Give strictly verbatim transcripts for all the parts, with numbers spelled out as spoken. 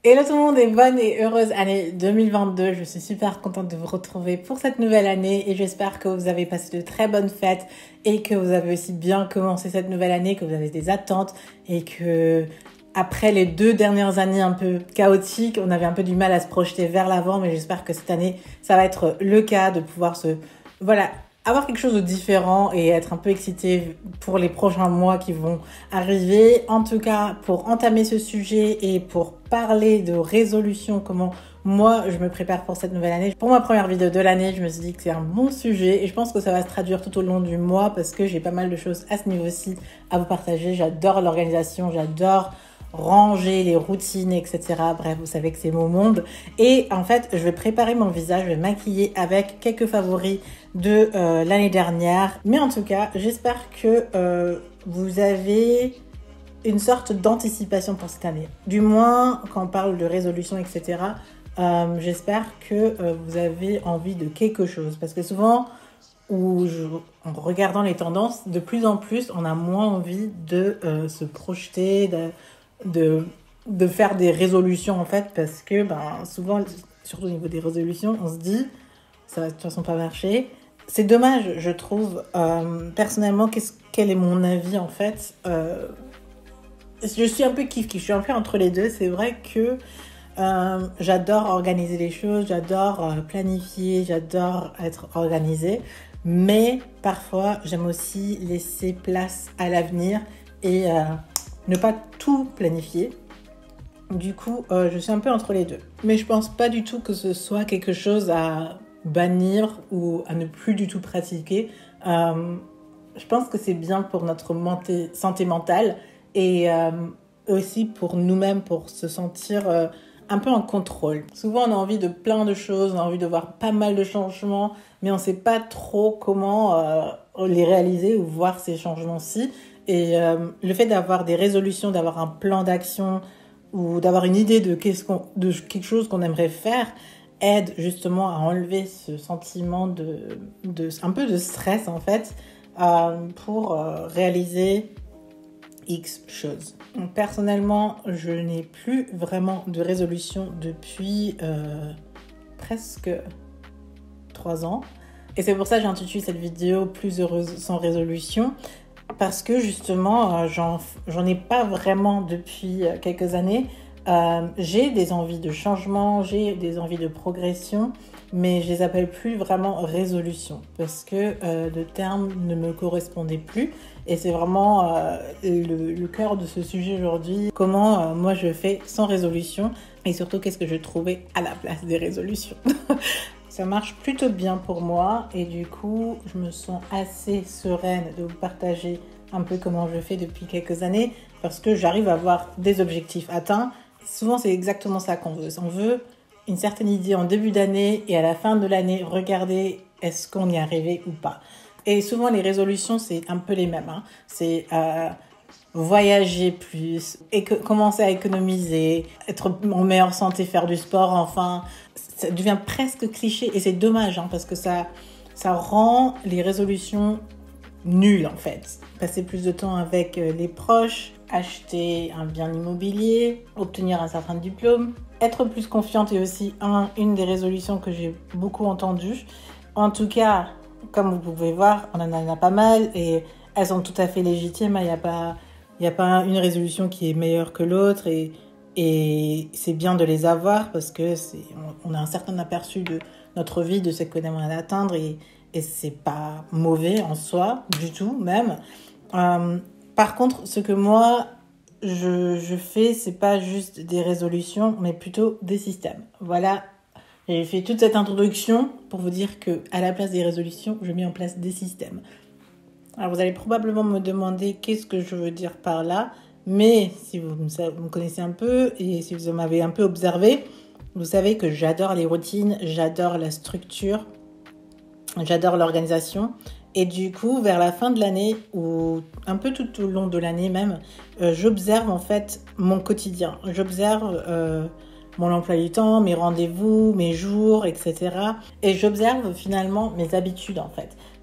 Hello tout le monde et bonne et heureuse année deux mille vingt-deux. Je suis super contente de vous retrouver pour cette nouvelle année et j'espère que vous avez passé de très bonnes fêtes et que vous avez aussi bien commencé cette nouvelle année, que vous avez des attentes et que après les deux dernières années un peu chaotiques, on avait un peu du mal à se projeter vers l'avant, mais j'espère que cette année, ça va être le cas de pouvoir se, voilà, avoir quelque chose de différent et être un peu excité pour les prochains mois qui vont arriver. En tout cas, pour entamer ce sujet et pour parler de résolution, comment moi je me prépare pour cette nouvelle année. Pour ma première vidéo de l'année, je me suis dit que c'est un bon sujet et je pense que ça va se traduire tout au long du mois parce que j'ai pas mal de choses à ce niveau-ci à vous partager. J'adore l'organisation, j'adore ranger les routines, et cetera. Bref, vous savez que c'est mon monde. Et en fait, je vais préparer mon visage, je vais maquiller avec quelques favoris de euh, l'année dernière. Mais en tout cas, j'espère que euh, vous avez une sorte d'anticipation pour cette année. Du moins, quand on parle de résolution, et cetera, euh, j'espère que euh, vous avez envie de quelque chose. Parce que souvent, où je, en regardant les tendances, de plus en plus, on a moins envie de euh, se projeter, de De, de faire des résolutions en fait parce que ben, souvent, surtout au niveau des résolutions, on se dit ça va de toute façon pas marcher. C'est dommage, je trouve. Euh, personnellement, qu'est-ce, quel est mon avis en fait euh, je suis un peu kiff-kiff, je suis un peu entre les deux. C'est vrai que euh, j'adore organiser les choses, j'adore euh, planifier, j'adore être organisée, mais parfois j'aime aussi laisser place à l'avenir et euh, ne pas tout planifier. Du coup, euh, je suis un peu entre les deux. Mais je pense pas du tout que ce soit quelque chose à bannir ou à ne plus du tout pratiquer. Euh, je pense que c'est bien pour notre menté- santé mentale et euh, aussi pour nous-mêmes, pour se sentir euh, un peu en contrôle. Souvent, on a envie de plein de choses, on a envie de voir pas mal de changements, mais on sait pas trop comment euh, les réaliser ou voir ces changements-ci. Et euh, le fait d'avoir des résolutions, d'avoir un plan d'action ou d'avoir une idée de, qu'est-ce qu'on, de quelque chose qu'on aimerait faire aide justement à enlever ce sentiment de, de un peu de stress en fait euh, pour euh, réaliser X choses. Donc, personnellement, je n'ai plus vraiment de résolution depuis euh, presque trois ans. Et c'est pour ça que j'ai intitulé cette vidéo « Plus heureuse sans résolution ». Parce que justement, j'en, j'en ai pas vraiment depuis quelques années. Euh, j'ai des envies de changement, j'ai des envies de progression, mais je les appelle plus vraiment résolution parce que euh, le terme ne me correspondait plus. Et c'est vraiment euh, le, le cœur de ce sujet aujourd'hui. Comment euh, moi je fais sans résolution et surtout qu'est-ce que je trouvais à la place des résolutions. Ça marche plutôt bien pour moi et du coup, je me sens assez sereine de vous partager un peu comment je fais depuis quelques années parce que j'arrive à avoir des objectifs atteints. Souvent, c'est exactement ça qu'on veut. On veut une certaine idée en début d'année et à la fin de l'année, regarder est-ce qu'on y est arrivé ou pas. Et souvent, les résolutions, c'est un peu les mêmes. Hein. C'est euh, voyager plus, éco- commencer à économiser, être en meilleure santé, faire du sport, enfin... Ça devient presque cliché et c'est dommage hein, parce que ça, ça rend les résolutions nulles en fait. Passer plus de temps avec les proches, acheter un bien immobilier, obtenir un certain diplôme, être plus confiante est aussi un, une des résolutions que j'ai beaucoup entendues. En tout cas, comme vous pouvez voir, on en a pas mal et elles sont tout à fait légitimes. Il n'y a pas, il n'y a pas une résolution qui est meilleure que l'autre et Et c'est bien de les avoir parce que c'est, on, on a un certain aperçu de notre vie, de ce qu'on aimerait atteindre et, et c'est pas mauvais en soi du tout même. Euh, par contre, ce que moi je, je fais, c'est pas juste des résolutions, mais plutôt des systèmes. Voilà, j'ai fait toute cette introduction pour vous dire que à la place des résolutions, je mets en place des systèmes. Alors vous allez probablement me demander qu'est-ce que je veux dire par là. Mais si vous me connaissez un peu et si vous m'avez un peu observé, vous savez que j'adore les routines, j'adore la structure, j'adore l'organisation. Et du coup, vers la fin de l'année, ou un peu tout au long de l'année même, euh, j'observe en fait mon quotidien. J'observe euh, mon emploi du temps, mes rendez-vous, mes jours, et cetera. Et j'observe finalement mes habitudes en fait.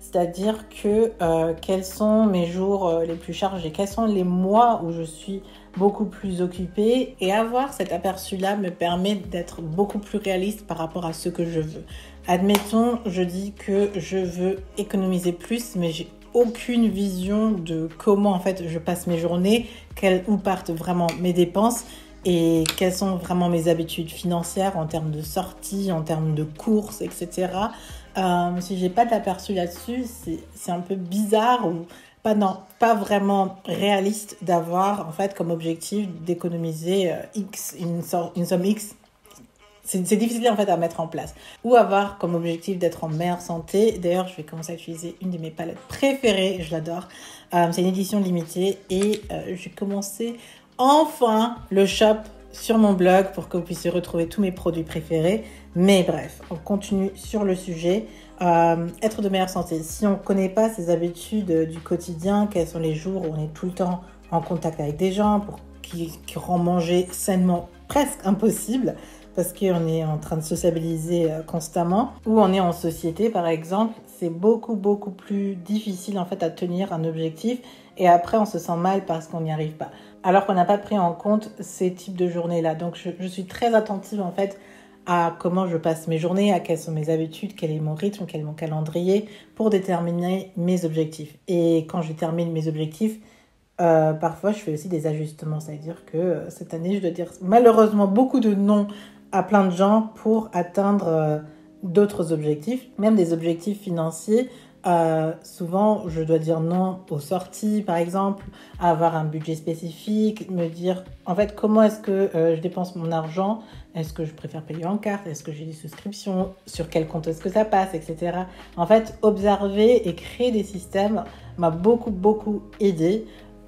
c'est-à-dire que euh, quels sont mes jours euh, les plus chargés, quels sont les mois où je suis beaucoup plus occupée, et avoir cet aperçu-là me permet d'être beaucoup plus réaliste par rapport à ce que je veux. Admettons, je dis que je veux économiser plus, mais j'ai aucune vision de comment en fait je passe mes journées, quelles, où partent vraiment mes dépenses et quelles sont vraiment mes habitudes financières en termes de sorties, en termes de courses, et cetera. Euh, si j'ai pas d'aperçu là-dessus, c'est, c'est un peu bizarre ou pas, non, pas vraiment réaliste d'avoir en fait comme objectif d'économiser euh, X, une, sor- une somme X. C'est, c'est difficile en fait à mettre en place. Ou avoir comme objectif d'être en meilleure santé. D'ailleurs, je vais commencer à utiliser une de mes palettes préférées, je l'adore. Euh, c'est une édition limitée et euh, j'ai commencé enfin le shop sur mon blog pour que vous puissiez retrouver tous mes produits préférés. Mais bref, on continue sur le sujet. Euh, être de meilleure santé. Si on ne connaît pas ses habitudes du quotidien, quels sont les jours où on est tout le temps en contact avec des gens, pour qui, qui rend manger sainement presque impossible, parce qu'on est en train de sociabiliser constamment, ou on est en société par exemple, c'est beaucoup beaucoup plus difficile en fait à tenir un objectif, et après on se sent mal parce qu'on n'y arrive pas, alors qu'on n'a pas pris en compte ces types de journées-là. Donc je, je suis très attentive en fait à comment je passe mes journées, à quelles sont mes habitudes, quel est mon rythme, quel est mon calendrier, pour déterminer mes objectifs. Et quand je détermine mes objectifs, Euh, parfois, je fais aussi des ajustements. C'est-à-dire que euh, cette année, je dois dire malheureusement beaucoup de non à plein de gens pour atteindre euh, d'autres objectifs, même des objectifs financiers. Euh, souvent, je dois dire non aux sorties, par exemple, à avoir un budget spécifique, me dire en fait comment est-ce que euh, je dépense mon argent, est-ce que je préfère payer en carte, est-ce que j'ai des souscriptions, sur quel compte est-ce que ça passe, et cetera. En fait, observer et créer des systèmes m'a beaucoup, beaucoup aidé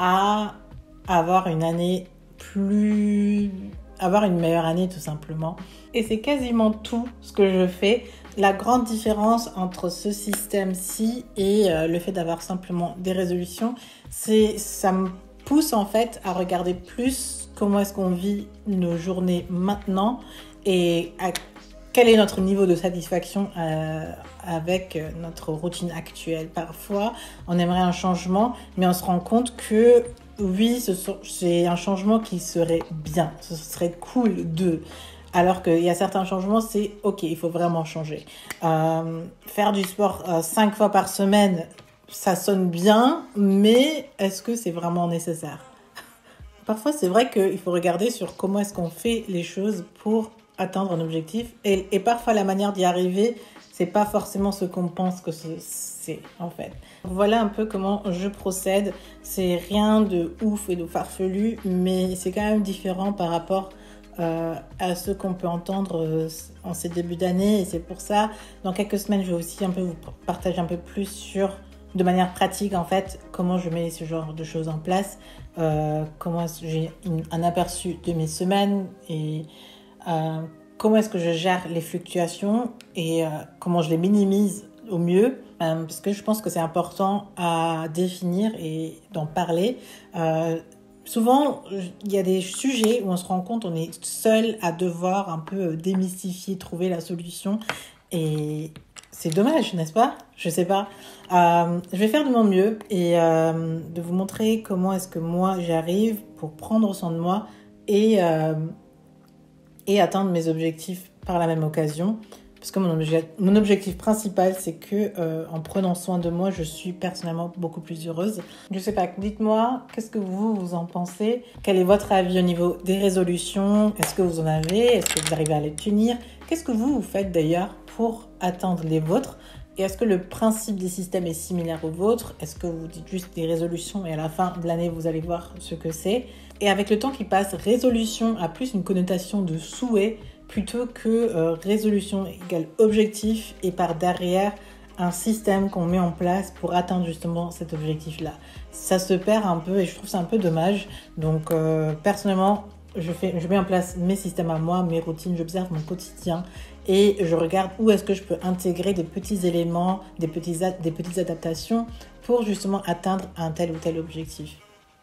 à avoir une année plus... avoir une meilleure année tout simplement. Et c'est quasiment tout ce que je fais. La grande différence entre ce système-ci et euh, le fait d'avoir simplement des résolutions, c'est ça me pousse en fait à regarder plus comment est-ce qu'on vit nos journées maintenant et à quel est notre niveau de satisfaction euh, avec notre routine actuelle. Parfois, on aimerait un changement, mais on se rend compte que oui, ce sont, c'est un changement qui serait bien, ce serait cool de... Alors qu'il y a certains changements, c'est ok, il faut vraiment changer. Euh, faire du sport euh, cinq fois par semaine, ça sonne bien, mais est-ce que c'est vraiment nécessaire ? Parfois, c'est vrai qu'il faut regarder sur comment est-ce qu'on fait les choses pour atteindre un objectif. Et, et parfois, la manière d'y arriver, c'est pas forcément ce qu'on pense que c'est, en fait. Voilà un peu comment je procède. C'est rien de ouf et de farfelu, mais c'est quand même différent par rapport euh, à ce qu'on peut entendre euh, en ces débuts d'année. Et c'est pour ça, dans quelques semaines, je vais aussi un peu vous partager un peu plus sur, de manière pratique, en fait, comment je mets ce genre de choses en place, euh, comment est-ce que j'ai une, un aperçu de mes semaines et euh, comment est-ce que je gère les fluctuations et euh, comment je les minimise au mieux, euh, parce que je pense que c'est important à définir et d'en parler. Euh, souvent, il y a des sujets où on se rend compte on est seul à devoir un peu démystifier, trouver la solution, et c'est dommage, n'est-ce pas ? Je sais pas. Euh, je vais faire de mon mieux et euh, de vous montrer comment est-ce que moi j'arrive pour prendre soin de moi et euh, et atteindre mes objectifs par la même occasion. Parce que mon, obje- mon objectif principal, c'est que euh, en prenant soin de moi, je suis personnellement beaucoup plus heureuse. Je sais pas, dites-moi, qu'est-ce que vous, vous en pensez ? Quel est votre avis au niveau des résolutions ? Est-ce que vous en avez ? Est-ce que vous arrivez à les tenir ? Qu'est-ce que vous, vous faites d'ailleurs pour atteindre les vôtres ? Et est-ce que le principe des systèmes est similaire au vôtre ? Est-ce que vous dites juste des résolutions et à la fin de l'année, vous allez voir ce que c'est ? Et avec le temps qui passe, résolution a plus une connotation de souhait plutôt que euh, résolution égale objectif et par derrière un système qu'on met en place pour atteindre justement cet objectif-là. Ça se perd un peu et je trouve ça un peu dommage. Donc euh, personnellement, je, fais, je mets en place mes systèmes à moi, mes routines, j'observe mon quotidien et je regarde où est-ce que je peux intégrer des petits éléments, des, petits, des petites adaptations pour justement atteindre un tel ou tel objectif.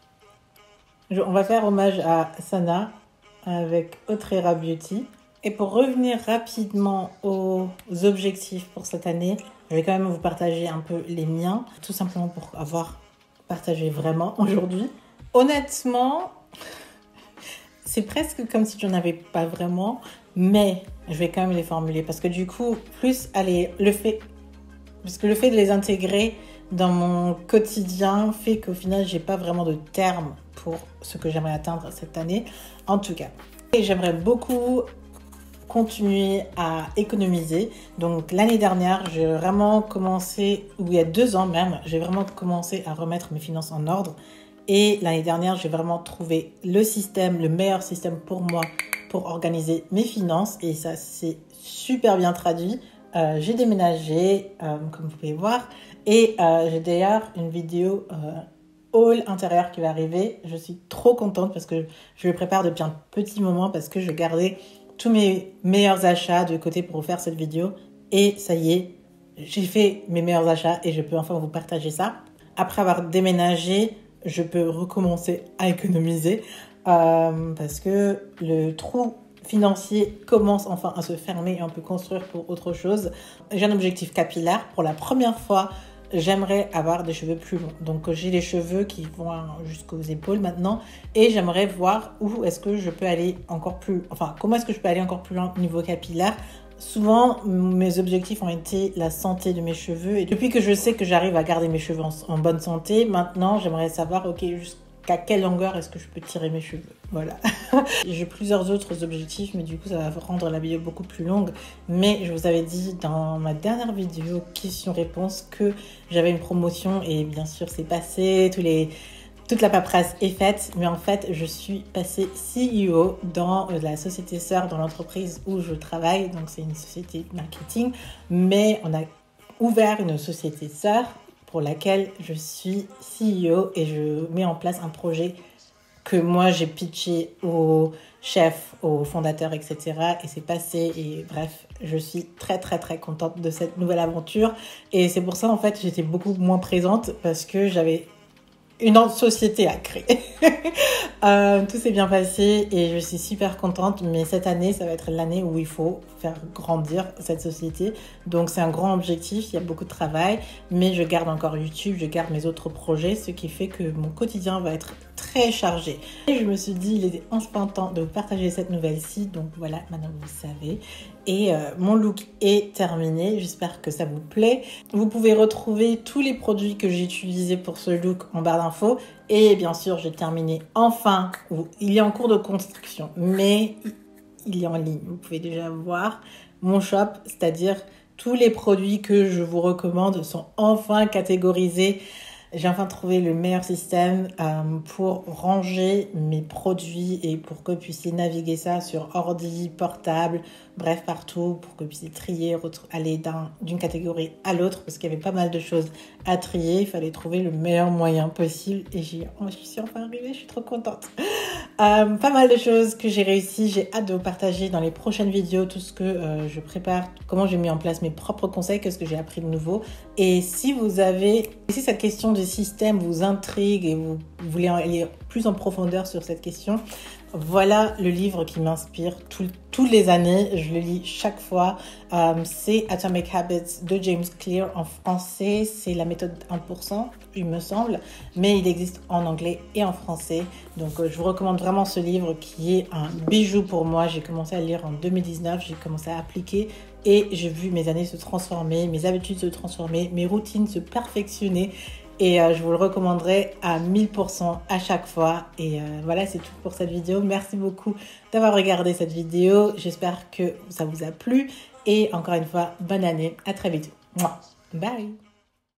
Je, on va faire hommage à Sana avec Otrera Beauty. Et pour revenir rapidement aux objectifs pour cette année, Je vais quand même vous partager un peu les miens, tout simplement pour avoir partagé vraiment aujourd'hui. Honnêtement, c'est presque comme si je n'en avais pas vraiment, mais je vais quand même les formuler parce que du coup, plus allez, le fait, parce que le fait de les intégrer dans mon quotidien fait qu'au final, j'ai pas vraiment de terme pour ce que j'aimerais atteindre cette année, en tout cas. Et j'aimerais beaucoup continuer à économiser. Donc l'année dernière, j'ai vraiment commencé, ou il y a deux ans même, j'ai vraiment commencé à remettre mes finances en ordre. Et l'année dernière, j'ai vraiment trouvé le système, le meilleur système pour moi, pour organiser mes finances. Et ça s'est super bien traduit. Euh, j'ai déménagé, euh, comme vous pouvez voir. Et euh, j'ai d'ailleurs une vidéo euh, haul intérieur qui va arriver. Je suis trop contente parce que je le prépare depuis un petit moment parce que je gardais tous mes meilleurs achats de côté pour vous faire cette vidéo. Et ça y est, j'ai fait mes meilleurs achats et je peux enfin vous partager ça. Après avoir déménagé, je peux recommencer à économiser euh, parce que le trou financier commence enfin à se fermer et on peut construire pour autre chose. J'ai un objectif capillaire. Pour la première fois, j'aimerais avoir des cheveux plus longs. Donc, j'ai les cheveux qui vont jusqu'aux épaules maintenant et j'aimerais voir où est-ce que je peux aller encore plus... Enfin, comment est-ce que je peux aller encore plus loin au niveau capillaire. Souvent, mes objectifs ont été la santé de mes cheveux. Et depuis que je sais que j'arrive à garder mes cheveux en, en bonne santé, maintenant, j'aimerais savoir, ok, jusqu'à quelle longueur est-ce que je peux tirer mes cheveux. Voilà. J'ai plusieurs autres objectifs, mais du coup, ça va rendre la vidéo beaucoup plus longue. Mais je vous avais dit dans ma dernière vidéo questions-réponses que j'avais une promotion. Et bien sûr, c'est passé. Tous les... Toute la paperasse est faite, mais en fait, je suis passée C E O dans la société sœur, dans l'entreprise où je travaille. Donc, c'est une société marketing, mais on a ouvert une société sœur pour laquelle je suis C E O et je mets en place un projet que moi, j'ai pitché au chef, au fondateur, et cetera. Et c'est passé et bref, je suis très, très, très contente de cette nouvelle aventure. Et c'est pour ça, en fait, j'étais beaucoup moins présente parce que j'avais une autre société à créer. euh, tout s'est bien passé et je suis super contente. Mais cette année, ça va être l'année où il faut faire grandir cette société. Donc, c'est un grand objectif. Il y a beaucoup de travail. Mais je garde encore YouTube, je garde mes autres projets, ce qui fait que mon quotidien va être très chargé. Et je me suis dit, il était enfin temps de partager cette nouvelle-ci. Donc, voilà, maintenant vous savez. Et euh, mon look est terminé. J'espère que ça vous plaît. Vous pouvez retrouver tous les produits que j'ai utilisés pour ce look en barre d'infos. Et bien sûr, j'ai terminé enfin, ou il est en cours de construction, mais il est en ligne. Vous pouvez déjà voir mon shop, c'est-à-dire tous les produits que je vous recommande sont enfin catégorisés. J'ai enfin trouvé le meilleur système euh, pour ranger mes produits et pour que vous puissiez naviguer ça sur ordi, portable, bref, partout, pour que vous puissiez trier, aller d'un, d'une catégorie à l'autre, parce qu'il y avait pas mal de choses à trier. Il fallait trouver le meilleur moyen possible et j'y, oh, je suis enfin arrivée, je suis trop contente. Euh, pas mal de choses que j'ai réussi. J'ai hâte de vous partager dans les prochaines vidéos tout ce que euh, je prépare, comment j'ai mis en place mes propres conseils, qu'est-ce que j'ai appris de nouveau. Et si vous avez, si cette question du système vous intrigue et vous, vous voulez aller plus en profondeur sur cette question, voilà le livre qui m'inspire tout, toutes les années. Je le lis chaque fois. Euh, c'est Atomic Habits de James Clear. En français, c'est la méthode un pour cent, il me semble. Mais il existe en anglais et en français. Donc, euh, je vous recommande vraiment ce livre qui est un bijou pour moi. J'ai commencé à le lire en deux mille dix-neuf. J'ai commencé à appliquer et j'ai vu mes années se transformer, mes habitudes se transformer, mes routines se perfectionner. Et euh, je vous le recommanderai à mille pour cent à chaque fois. Et euh, voilà, c'est tout pour cette vidéo. Merci beaucoup d'avoir regardé cette vidéo. J'espère que ça vous a plu. Et encore une fois, bonne année. À très vite. Bye.